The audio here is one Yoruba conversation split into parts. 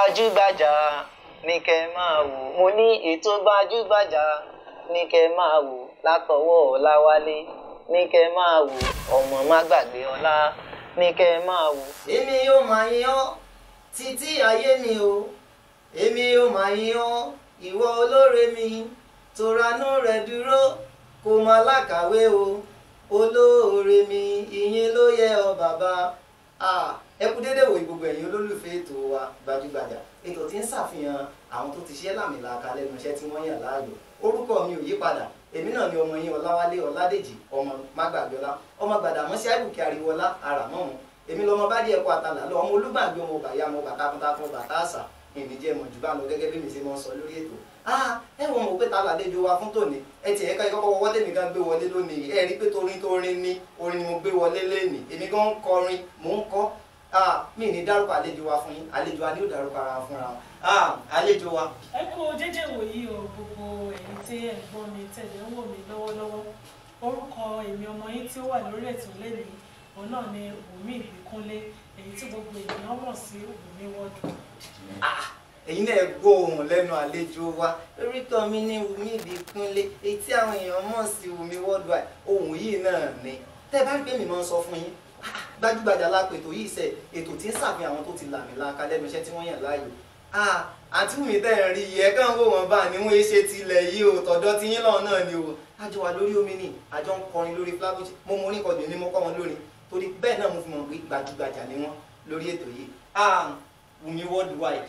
gbajúgbajà ní kẹ́ máa wò. Mo ní ètò gbajúgbajà ní kẹ́ máa wò látọwọ́ Ọláwálé ní kẹ́ máa wò. Ọmọ má gbàgbé ọlá ní kẹ́ máa wò. Èmi yóò máa yìn ọ́ títí ayé mi o. Èmi yóò máa yìn ọ́ ìwọ olóore mi. Tòránú rẹ̀ dúró kò má lákàwé o. Olóore mi ìyìn ló yẹ ọ bàbá. Ẹ kú dédé wò gbogbo ẹ̀yin olólùfẹ́ ètò wa gbajúgbajà. Ètò tí ń ṣàfihàn àwọn tó ti ṣe lámìlaka lẹ́nu iṣẹ́ tí wọ́n yàn láàyò. Orúkọ mi ò yí padà. Èmi náà ni ọmọ yín Ọláwálé Ọládèjì ọmọ Mágbàgbéọlá ọmọ Gbàdàmọ́sí Àìbùkẹ́ Ariwọlá Àràmọ́mù. Èmi lọmọ bá díẹ̀ kó àtàlà lọ ọmọ Olúgbàgbé ọmọ bàyá ọmọ bàtàkùntàkùn bàtà àṣà ìnìjẹ́ mọ̀ jù bá lọ gẹ́gẹ́ bí mi ṣe mọ́ sọ lórí ètò. Ẹ wọ́n mọ̀ pé ta làlejò wa fún tòní. Ẹ tiẹ̀ ká ìkọ́kọ́ wọ́wọ́ tèmi gan gbé wọlé lónìí. Ẹ rí pé torin ni orin ni mo gbé wọlé lénìí. Èmi gan ń kọrin mò ń kọ́. Mi ní dárúkọ àlejò wa fún yín. Àlejò wa ni ó dárúkọ ara wọn fúnra wọn. Àlejò wa. Ẹ kú dédé wòyí o gbogbo ẹ̀yin tí ẹ̀ ń gbọ́ mi tẹ̀lé ń wò mí lọ́wọ́lọ́wọ́. Orúkọ èmi ọmọ yín tí ó wà lórí ètò lẹ́nìí òun náà ni Wùmí Ìbíkúnlé èyí tí gbogbo ènìyàn mọ̀ sí Wùmí Worldwide. Ẹ̀yin náà gbọ́ ohùn lẹ́nu àlejò wa. Orúkọ mi ní Wùmí Ìbíkúnlé èyí tí àwọn èèyàn mọ̀ sí Wùmí Worldwide. Ohùn yìí náà ni tẹ́ bá gbé mi máa ń sọ fún yín. Gbajúgbajà lápètò yìí ṣe ètò tí ń ṣàfihàn àwọn tó ti làmìlaka lẹ́nu iṣẹ́ tí wọ́n yàn láàyò. Àǹtí Wùmí tẹ́ ẹ̀ rí yẹ kàn wò wọ́n bá ní wọ́n ṣe tilẹ̀ yìí o tọ̀dọ̀ tí yín lọ́wọ́ náà ni o. Àjọ wa lórí omi ni àjọ ń kọrin lórí flagoji mo mọ orin kọdùn ní mo kọ́ wọn lórin torí bẹ́ẹ̀ náà mo fi mọ̀ pé gbajúgbajà ni wọ́n lórí ètò yìí. Wùmí Worldwide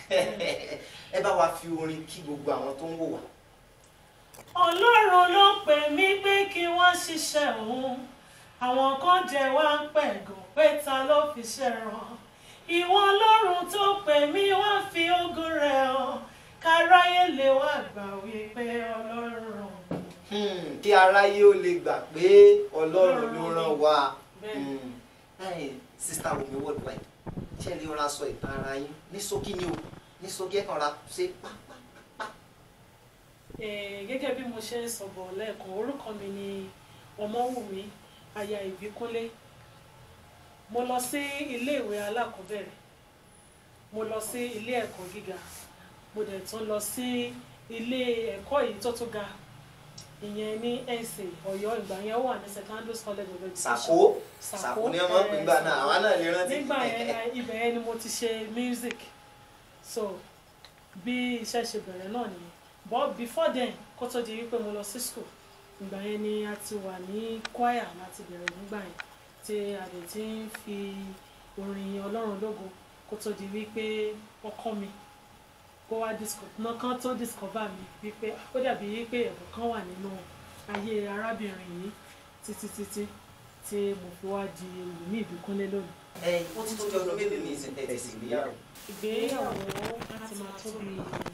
ẹ bá wa fi orin kí gbogbo àwọn tó ń wò wá. Ọlọ́run ló pè mí pé kí wọ́n ṣiṣẹ́ òun àwọn kan jẹ́ wá ń pẹ̀gàn pé ta ló fi ṣe ràn. Ìwọ Ọlọ́run tó pè mí wá fi ògo rẹ̀ hàn káráyé lè wá gbà wípé Ọlọ́run ràn mí. Kí aráyé ó lè gbà pé Ọlọ́run ló ràn wá. Sista Wùmí Worldwide ṣé ẹ lè rọra sọ ìtàn ara yín ní ṣókí ni o ní ṣókí ẹ̀kan ra ṣe pápápá. Gẹ́gẹ́ bí mo ṣe ń sọ̀bọ̀ lẹ́ẹ̀kan orúkọ mi ni Ọmọwùmí aya Ìbíkúnlé. Mo lọ sí iléèwé alákọ̀ọ́bẹ̀rẹ̀ mo lọ sí ilé ẹ̀kọ́ gíga mo dẹ̀ tún lọ sí ilé ẹ̀kọ́ èyí tó tún ga ìyẹn ní ẹ̀sìn Ọ̀yọ́ ìgbà yẹn wà ní Secondary College of Education. Sàkó ní ọmọ ìgbà náà àwa náà lè rántí. Nígbà yẹn ibẹ̀ yẹn ni mo ti ṣe music so bí iṣẹ́ ṣe bẹ̀rẹ̀ náà nìyẹn but before then kó tó di wípé mo lọ sí school ìgbà yẹn ni a ti wà ní choir láti bẹ̀rẹ̀ nígbà yẹn tí a lè ti ń fi orin Ọlọ́run lógo kó tó di wípé ọkọ mi kó wá kan tó discover mi wípé ó dàbí wípé ẹ̀bùn kan wà nínú ayé arábìnrin yìí títí tí mo fi wá di Wùmí Ìbíkúnlé lónìí. Ó ti tó bí ọdún mélòó ní ìsìn tẹ̀tẹ̀ sí ìgbéyàwó? Ìgbéyàwó láti máa tó bí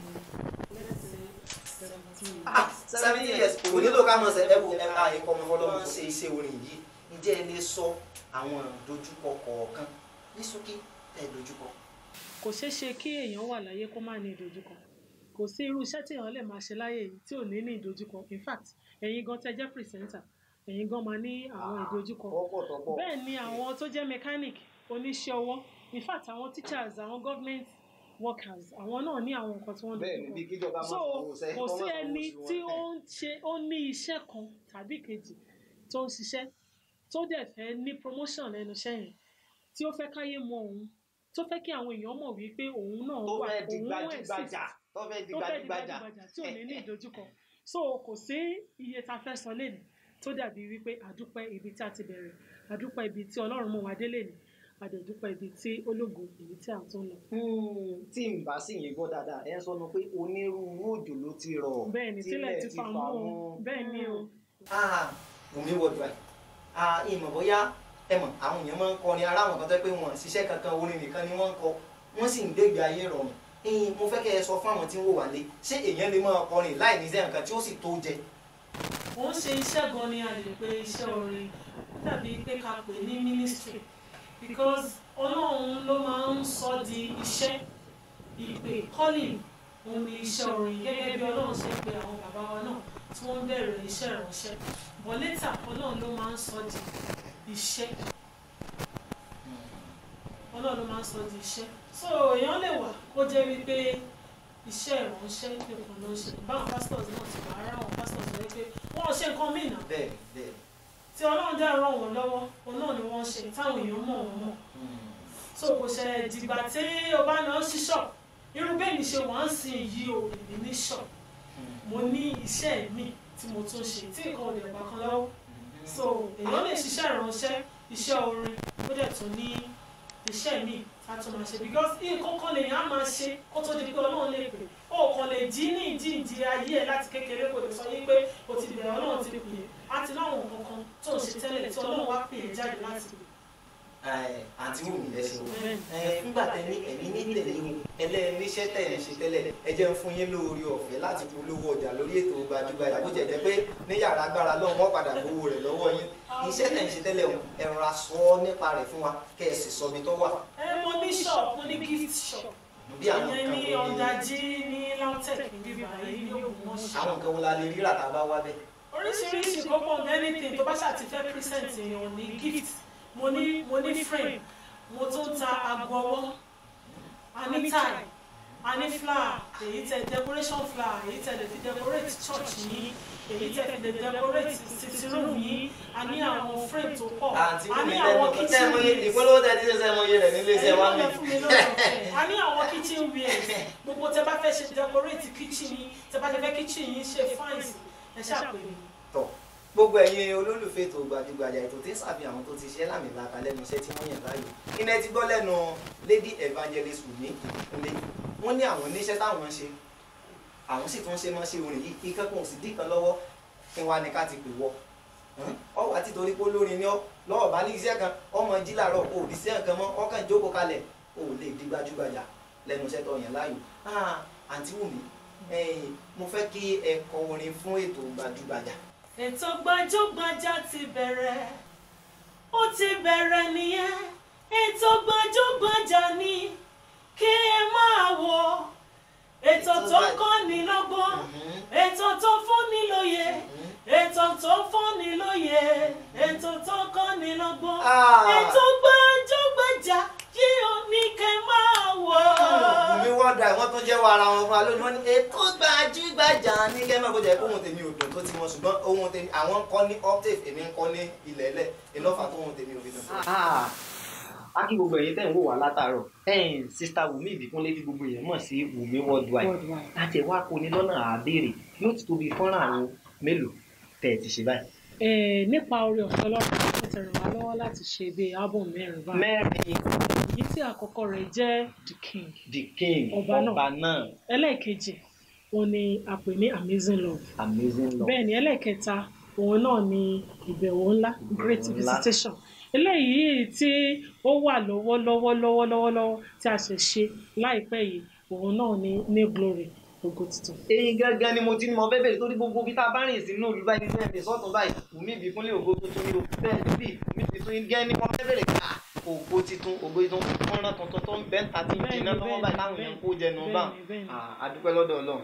70 years. Kò nílò ká mọ̀ sẹ́ ẹ̀kọ́ ẹ̀kọ́ ọmọ fọlọ́mọ ṣe iṣẹ́ orin yìí. Ǹjẹ́ ẹ lè sọ àwọn ìdojúkọ kọ̀ọ̀kan ní ṣókí tẹ̀ dojúkọ? Kò ṣeé ṣe kí èèyàn wà láyé kó má ní ìdojúkọ. Kò sí irú iṣẹ́ tí èèyàn lè máa ṣe láyé yìí tí ò ní ìdojúkọ. In fact, ẹ̀yin gan tẹ́ jẹ́ presenter, ẹ̀yin gan máa ní àwọn ìdojúkọ. Bẹ́ẹ̀ ni àwọn tó jẹ́ mechanic, oníṣẹ́ ọwọ́, in fact àwọn teachers, àwọn government workers, àwọn náà ní àwọn nǹkan tí wọ́n dojúkọ. So kò sí ẹni tí ó ní iṣẹ́ kan tàbí kejì tó ń ṣiṣẹ́ tó dẹ̀ fẹ́ ní promotion lẹ́nu iṣẹ́ yẹn tí ó fẹ́ káyé mọ òun tó fẹ́ kí àwọn èèyàn mọ̀ wípé òun náà wà òun exist tó fẹ́ di gbajúgbajà tí ò ní ní ìdojúkọ. So kò sí iye tá fẹ́ sọ lẹ́nu tó dàbí wípé àdúpẹ́ ibi tí a ti bẹ̀rẹ̀ àdúpẹ́ ibi tí Ọlọ́run mú wa dé lẹ́nu àdẹ̀dúpẹ́ ibi tí ológo èyí tí a tún lọ. Tí n bá sì yín gbọ́ dáadáa ẹ sọ pé onírúurú òjò ló ti rọ̀ bẹ́ẹ̀ ni tílẹ̀ ti fà mú bẹ́ẹ̀ ni o. Wùmí Worldwide ìmọ̀ bóyá ẹ mọ̀ àwọn èèyàn máa ń kọrin ara àwọn kan tó pé wọn ṣiṣẹ́ kankan orin nìkan ni wọ́n ń kọ wọ́n sì ń gbégbé ayé rọrùn. Mo fẹ́ kẹ́ ẹ sọ fún àwọn tí ń wò wá lé ṣé èèyàn lè máa kọrin láì ní iṣẹ́ nǹkan tí ó sì tó jẹ. Ó ń ṣe iṣẹ́ gan ni a lè pe iṣẹ́ orin tàbí pé ká pè ní ministry because Ọlọ́run ló máa ń sọ di iṣẹ́ ìpè calling òun ni iṣẹ́ orin gẹ́gẹ́ bí Ọlọ́run ṣe pe àwọn bàbá wa náà tí wọ́n ń bẹ̀rẹ̀ iṣẹ́ ìránṣẹ́ but later Ọlọ́run ló máa ń sọ di iṣẹ́ náà ló máa ń sọ di iṣẹ́ so èèyàn lè wà kó jẹ́ wípé iṣẹ́ ìránṣẹ́ nìkan ló ń ṣe báwọn pastors náà ti wà ara àwọn pastors rẹ pé wọ́n ò ṣe nǹkan míì náà tí Ọlọ́run dá ràn wọ́n lọ́wọ́ òun náà ni wọ́n ṣe táwọn èèyàn mọ̀ wọ́n mọ̀ so kò ṣe dìgbà tí o bá lọ sí ṣọ́ọ̀bù irú bẹ́ẹ̀ ni ṣe wọ́n ń sin yìí o èmi ní ṣọ́ọ̀bù mo ní iṣẹ́ mi tí mo tún ṣe tí nǹkan ò lè pa kan lọ́wọ́ so èèyàn lè ṣiṣẹ́ ìránṣẹ́ iṣẹ́ orin ó dẹ̀ tún ní iṣẹ́ mi a tún máa ṣe because nǹkan kan lèèyàn á máa ṣe kó tó di pé Ọlọ́run lè pè ó kàn lè jí ní ìdí ayé ẹ̀ láti kékeré kò lè sọ yín pé o ti bẹ̀rẹ̀ Ọlọ́run ti pè é á ti láwọn nǹkan kan tó ń ṣe tẹ́lẹ̀ tí Ọlọ́run wá pè é jáde láti pè àǹtí wù mí lẹ́sìn nígbà tẹ́lẹ̀ ẹ̀mí ní tẹ̀lé ẹlẹ́niṣẹ́ tẹ̀ ń ṣe tẹ́lẹ̀ ẹ jẹ́ ń fún yín lórí ọ̀fẹ́ láti polówó ọjà lórí ètò Gbajúgbajà bó jẹ́ pé ní yàrá agbára lọ́wọ́ wọ́n padà gbowó rẹ̀ lọ́wọ́ yín iṣẹ́ tẹ̀ ń ṣe tẹ́lẹ̀ ẹ̀rọ aṣọ nípa rẹ̀ fún wa kẹ́ ẹ sì sọ mi tó wà. mo ní shop mo ní gift shop ìyẹn ní ọ̀dàjì ní LAUTECH níbi báyìí ní Ògbómọ̀ṣọ́. àwọn nǹkan wo la lè rírà tá a bá wá bẹ́ẹ̀. oríṣiríṣi kọ́pọ̀ anything tó bá ṣàtìfẹ́ present èèyàn ní gift mo ní frame mo tún ta aago ọwọ́ a ní tie a ní flower èyí tẹ decoration flower èyí tẹ lè fi decorate church yìí èyí tẹ fi lè decorate sitting room yìí a ní àwọn frame tó pọ̀ a ní àwọn kitchen wears ìpolówó tẹ ti ṣe mọ iye rẹ nílé iṣẹ́ wa mi a ní àwọn kitchen wears gbogbo tẹ bá fẹ́ ṣe decorate kitchen yìí tẹ bá fẹ́ kitchen yìí ṣe fine ẹ ṣàpè mí. Gbogbo ẹ̀yin olólùfẹ́ ètò Gbajúgbajà ètò tí ń ṣàfihàn àwọn tó ti ṣe lámìlaka lẹ́nu iṣẹ́ tí wọ́n yàn láàyò iná ti gbọ́ lẹ́nu Lady Evangelist Wunmi Ìkúnlé wọ́n ní àwọn oníṣẹ́ táwọn ń ṣe àwọn sì tún ṣe máa ṣe orin yìí ikán kan ò sì dín kan lọ́wọ́ kí wọ́n á ní ká ti pè wọ́ ọwọ́ àti torí pé olórin ni lọ́wọ́ bá ní iṣẹ́ kan ọmọ jí làárọ̀ kò rí iṣẹ́ nǹkan mọ́ ọkàn jókòó kalẹ̀ ò lè di gbajúgbajà lẹ́nu iṣẹ́ tó yàn láàyò àǹtí Wunmi mo fẹ́ kí ẹ kọ orin fún ètò Gbajúgbajà. Ètò Gbajúgbajà ti bẹ̀rẹ̀ ó ti bẹ̀rẹ̀ nìyẹn ètò Gbajúgbajà ni kí ẹ máa wò ètò tó kọ́ni lọ́gbọ́n ètò tó fúnni lóye ètò tó fúnni lóye ètò tó kọ́ni lọ́gbọ́n ètò Gbajúgbajà yìí ò ní kẹ́ máa wò. Wùmí wọ́dà wọ́n tún jẹ́wọ́ ara wọn fún wa lónìí wọ́n ní ètò Gbajúgbajà ní kẹ́ máa bójú ẹ̀ kó ohun tèmi ò dùn tó ti wọn ṣùgbọ́n ohun tèmi àwọn ń kọ́ ní octave èmi ń kọ́ ní ilẹ̀ẹ́lẹ̀ ìlọ́fà tó ohun tèmi ò fi dùn. A kí gbogbo ẹ̀yin tẹ́ ń wò wá látàárọ̀ sista Wùmí Ìbíkúnlé tí gbogbo èèyàn mọ̀ sí Wùmí worldwide láti ẹ̀wá kó ní lọ́nà àbèrè yóò ti tóbi fọ́nrán àwọn mélòó tẹ́ ẹ ti ṣe báyìí. Nípa oore ọ̀fẹ́ Ọlọ́run ó ti ràn wá lọ́wọ́ láti ṣe bíi album mẹ́rin báyìí. mẹ́rin. Èyí tí àkọ́kọ́ rẹ̀ jẹ́ The King ọba náà. Ẹlẹ́ẹ̀kejì òun ni a pè ní Amazing Love. Bẹ́ẹ̀ ni ẹlẹ́ẹ̀kẹta òun náà ni Ìbẹ̀wò Ńlá Great Visitation. Eléyìí tí ó wà lọ́wọ́lọ́wọ́ tí a ṣe ṣe láìpẹ́ yìí òun náà ni New Glory Ògo Titun. Èyí gangan ni mo ti ní mo fẹ́ bẹ̀rẹ̀ torí gbogbo bí tá a bá rìn sínú ìlú báyìí ní ẹ̀mí sọ́tún báyìí Wùmí Ìbíkúnlé Ògo Titun ní o bẹ́ẹ̀ níbí Wùmí Ìbíkúnlé gẹ́ ní mo fẹ́ bẹ̀rẹ̀ ká Ògo Titun Ògo Titun fọ́nrán tuntun tó ń bẹ́ ń ta tí ń jiná lọ́wọ́ báyìí táwọn èèyàn kó jẹnu bá a dúpẹ́ lọ́dọ̀ Ọlọ́run.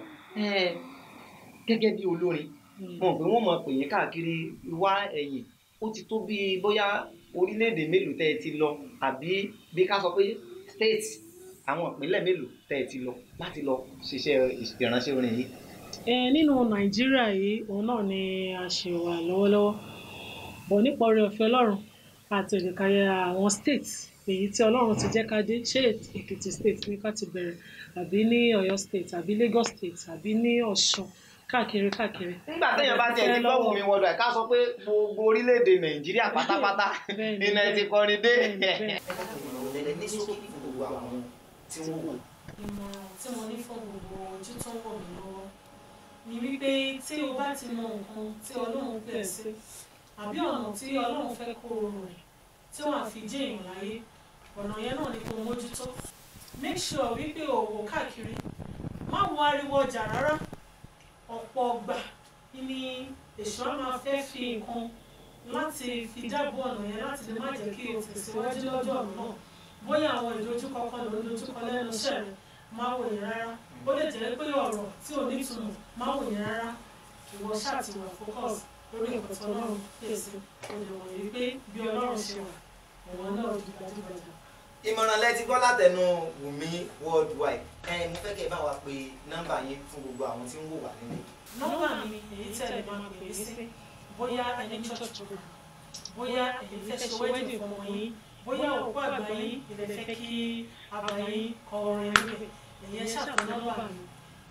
Gẹ́gẹ́ bí olórin mo pé wọ́n mọ̀ pè yín káàkiri wá ẹ̀yìn ó ti tó bí bóyá orílẹ̀-èdè mélòó tẹ́ ẹ ti lọ àbí bí ká sọ pé state àwọn ìpínlẹ̀ mélòó tẹ́ ẹ ti lọ láti lọ ṣiṣẹ́ ìránṣẹ́ orin yìí. Nínú Nàìjíríà yìí òun náà ni a ṣe wà lọ́wọ́lọ́wọ́ bọ̀ nípa oore ọ̀fẹ́ Ọlọ́run àti ìdíkàyẹ àwọn state èyí tí Ọlọ́run ti jẹ́ ká dé ṣé Èkìtì state ní ká ti bẹ̀rẹ̀ àbí ní Ọ̀yọ́ state àbí Lagos state àbí ní Ọ̀ṣun káàkiri. Nígbà téèyàn bá tiẹ̀ ti gbọ́ Wùmí worldwide ká sọ pé gbogbo orílẹ̀-èdè Nàìjíríà pátápátá iná ti kọrin dé. Ní sókè fún gbogbo àwọn tí wọ́n wò. Ìmọ̀ràn tí mo ní fún gbogbo ojú tó ń wò mí lọ́wọ́ ni wípé tí o bá ti mọ nǹkan tí Ọlọ́run pè sí àbí ọ̀nà tí Ọlọ́run fẹ́ kó o rìn tí wọ́n á fi jẹ́ èèyàn láyé ọ̀nà yẹn náà ni kò mójútó. Make sure wípé o wò káàkiri má wo ariwo ọjà rárá. Ọ̀pọ̀ ọgbà ni èṣù á máa fẹ́ fi nǹkan láti fi dáàbò ọ̀nà yẹn láti lè má jẹ́ kí o tẹ̀síwájú lọ́jọ́ ọ̀nà náà. Bóyá àwọn ìdojúkọ kan ló ń dojúkọ lẹ́nu iṣẹ́ rẹ̀ máa wò yẹn rárá. Ó lè jẹ́ pé ọ̀rọ̀ tí ò nítumọ̀ máa wò yẹn rárá. Ìwọ ṣáà ti wà focus lórí nǹkan tí Ọlọ́run pèsè. O lè wọ̀ yí pé bí Ọlọ́run ṣe wà, ọ̀wọ́ náà di gbajúgbajà. ìmọ̀ràn lẹ ti gbọ́ látẹnu Wùmí Worldwide. Mo fẹ́ kẹ́ ẹ bá wa pe nọ́mbà yín fún gbogbo àwọn tí ń wò wá nílé. nọ́mbà mi èyí tí ẹ lè máa pè é sí bóyá ẹni church program bóyá èyí fẹ́ ṣe wedding fún yín bóyá òkú àgbà yín ilẹ̀ fẹ́ kí àgbà yín kọrin níbẹ̀ èyí ṣàtọ̀ nọ́mbà mi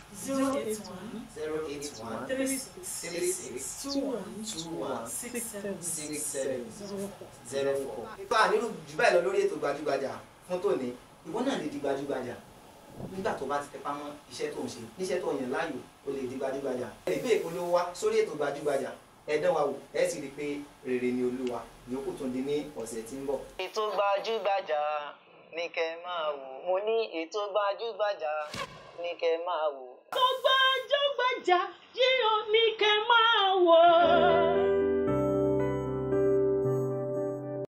081 36 21 67 04. Ipa nínú jù bẹ́ẹ̀ lọ lórí ètò gbajúgbajà fún tòní. Ìwọ náà lè di gbajúgbajà nígbà tó bá ti tẹpá mọ́ iṣẹ́ tó ń ṣe níṣẹ́ tó yàn láàyò o lè di gbajúgbajà. Ẹ lè gbé ìpolówó wá sórí ètò gbajúgbajà ẹ dán wa wò ẹ sì rí i pé rere ni Olúwa yòókù tún di ní ọ̀sẹ̀ tí ń bọ̀. ètò gbajúgbajà ní kẹ́ máa wò mo ní ètò gbajúgbajà ní kẹ́ máa wò. tó gbajúgbajà yìí ò ní kẹ́ máa wò.